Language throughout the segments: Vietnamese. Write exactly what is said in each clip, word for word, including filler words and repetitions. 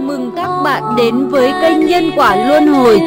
mừng các bạn đến với kênh Nhân Quả Luân Hồi.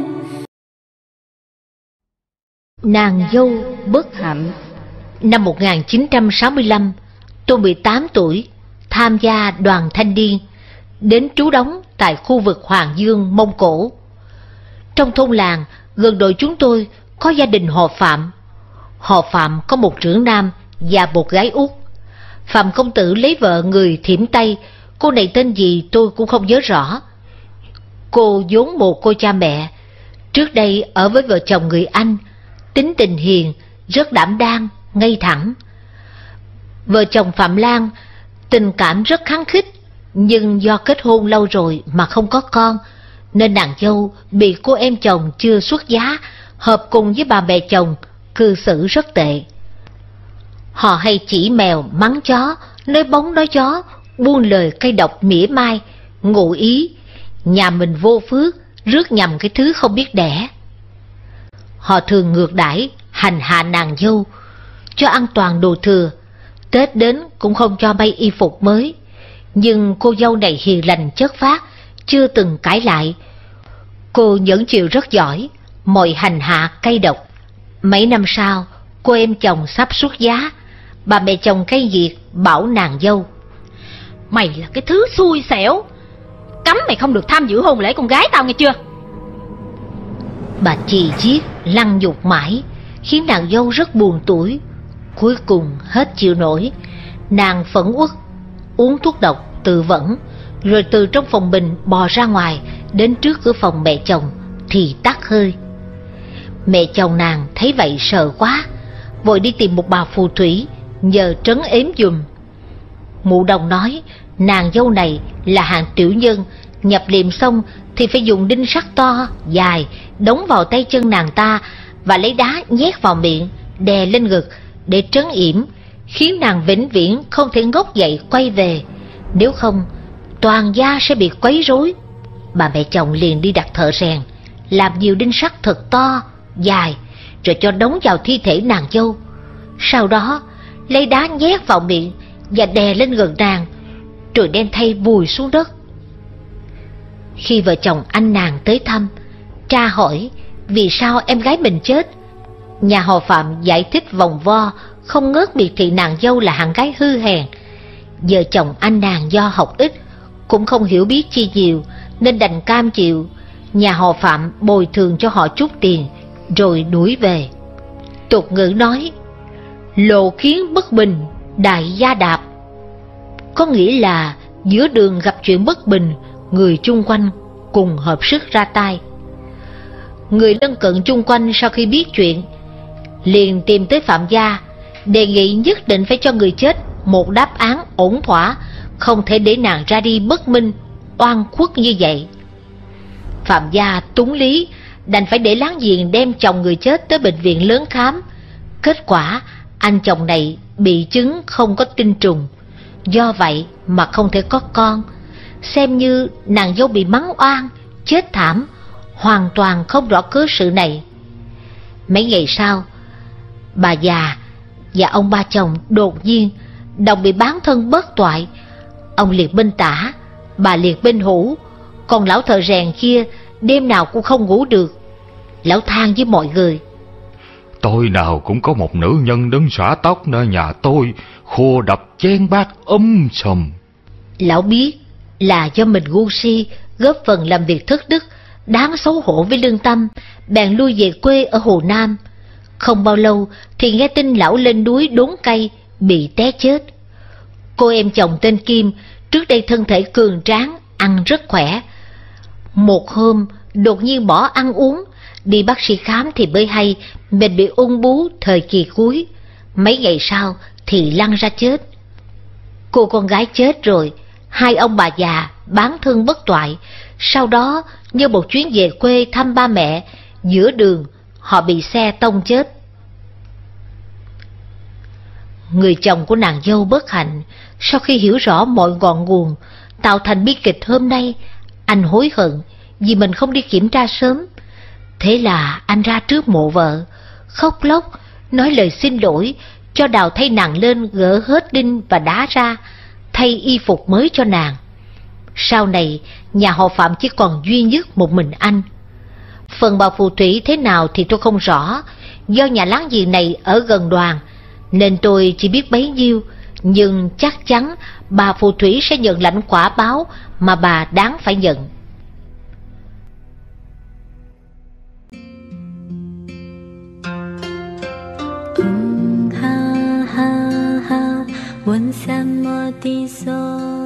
Nàng dâu bất hạnh. Năm một nghìn chín trăm sáu mươi lăm, tôi mười tám tuổi, tham gia đoàn thanh niên, đến trú đóng tại khu vực Hoàng Dương, Mông Cổ. Trong thôn làng, gần đội chúng tôi có gia đình họ Phạm. Họ Phạm có một trưởng nam và một gái út. Phạm công tử lấy vợ người Thiểm Tây, cô này tên gì tôi cũng không nhớ rõ. Cô vốn mồ côi cha mẹ, trước đây ở với vợ chồng người Anh, tính tình hiền, rất đảm đang, ngây thẳng. Vợ chồng Phạm Lan tình cảm rất khăng khít, nhưng do kết hôn lâu rồi mà không có con, nên nàng dâu bị cô em chồng chưa xuất giá hợp cùng với bà mẹ chồng, cư xử rất tệ. Họ hay chỉ mèo mắng chó, nói bóng nói gió, buông lời cay độc mỉa mai, ngụ ý nhà mình vô phước, rước nhầm cái thứ không biết đẻ. Họ thường ngược đãi hành hạ nàng dâu, cho ăn toàn đồ thừa, Tết đến cũng không cho may y phục mới. Nhưng cô dâu này hiền lành chất phác, chưa từng cãi lại. Cô nhẫn chịu rất giỏi mọi hành hạ cay độc. Mấy năm sau, cô em chồng sắp xuất giá, bà mẹ chồng cay nghiệt bảo nàng dâu: "Mày là cái thứ xui xẻo, cấm mày không được tham dự hôn lễ con gái tao nghe chưa?" Bà chì chiết lăng nhục mãi, khiến nàng dâu rất buồn tủi. Cuối cùng hết chịu nổi, nàng phẫn uất uống thuốc độc tự vẫn, rồi từ trong phòng mình bò ra ngoài, đến trước cửa phòng mẹ chồng thì tắt hơi. Mẹ chồng nàng thấy vậy sợ quá, vội đi tìm một bà phù thủy nhờ trấn ếm giùm. Mụ đồng nói nàng dâu này là hạng tiểu nhân, nhập liệm xong thì phải dùng đinh sắt to dài đóng vào tay chân nàng ta và lấy đá nhét vào miệng, đè lên ngực để trấn yểm, khiến nàng vĩnh viễn không thể ngóc dậy quay về, nếu không toàn gia sẽ bị quấy rối. Bà mẹ chồng liền đi đặt thợ rèn làm nhiều đinh sắt thật to dài, rồi cho đóng vào thi thể nàng dâu. Sau đó lấy đá nhét vào miệng và đè lên ngực nàng, rồi đem thay vùi xuống đất. Khi vợ chồng anh nàng tới thăm, tra hỏi vì sao em gái mình chết, nhà họ Phạm giải thích vòng vo, không ngớt miệt thị nàng dâu là hạng gái hư hèn. Vợ chồng anh nàng do học ít, cũng không hiểu biết chi nhiều, nên đành cam chịu. Nhà họ Phạm bồi thường cho họ chút tiền, rồi đuổi về. Tục ngữ nói lộ khiến bất bình, đại gia đạp, có nghĩa là giữa đường gặp chuyện bất bình, người chung quanh cùng hợp sức ra tay. Người lân cận chung quanh sau khi biết chuyện liền tìm tới Phạm gia, đề nghị nhất định phải cho người chết một đáp án ổn thỏa, không thể để nàng ra đi bất minh, oan khuất như vậy. Phạm gia túng lý, đành phải để láng giềng đem chồng người chết tới bệnh viện lớn khám. Kết quả anh chồng này bị chứng không có tinh trùng, do vậy mà không thể có con. Xem như nàng dâu bị mắng oan, chết thảm, hoàn toàn không rõ cớ sự này. Mấy ngày sau, bà già và ông ba chồng đột nhiên đồng bị bán thân bất toại. Ông liệt bên tả, bà liệt bên hữu, còn lão thợ rèn kia đêm nào cũng không ngủ được. Lão than với mọi người: "Tối nào cũng có một nữ nhân đứng xõa tóc nơi nhà tôi, khô đập chén bát um sùm." Lão biết là do mình ngu si, góp phần làm việc thất đức, đáng xấu hổ với lương tâm, bèn lui về quê ở Hồ Nam. Không bao lâu thì nghe tin lão lên núi đốn cây bị té chết. Cô em chồng tên Kim trước đây thân thể cường tráng, ăn rất khỏe. Một hôm đột nhiên bỏ ăn uống, đi bác sĩ khám thì mới hay mình bị ung bướu thời kỳ cuối. Mấy ngày sau thì lăn ra chết. Cô con gái chết rồi, hai ông bà già bán thân bất toại. Sau đó nhân một chuyến về quê thăm ba mẹ, giữa đường họ bị xe tông chết. Người chồng của nàng dâu bất hạnh, sau khi hiểu rõ mọi ngọn nguồn tạo thành bi kịch hôm nay, anh hối hận vì mình không đi kiểm tra sớm. Thế là anh ra trước mộ vợ, khóc lóc nói lời xin lỗi, cho đào thay nàng lên gỡ hết đinh và đá ra, thay y phục mới cho nàng. Sau này, nhà họ Phạm chỉ còn duy nhất một mình anh. Phần bà phù thủy thế nào thì tôi không rõ, do nhà láng giềng này ở gần đoàn, nên tôi chỉ biết bấy nhiêu, nhưng chắc chắn bà phù thủy sẽ nhận lãnh quả báo mà bà đáng phải nhận. ha ha ha，问什么的说？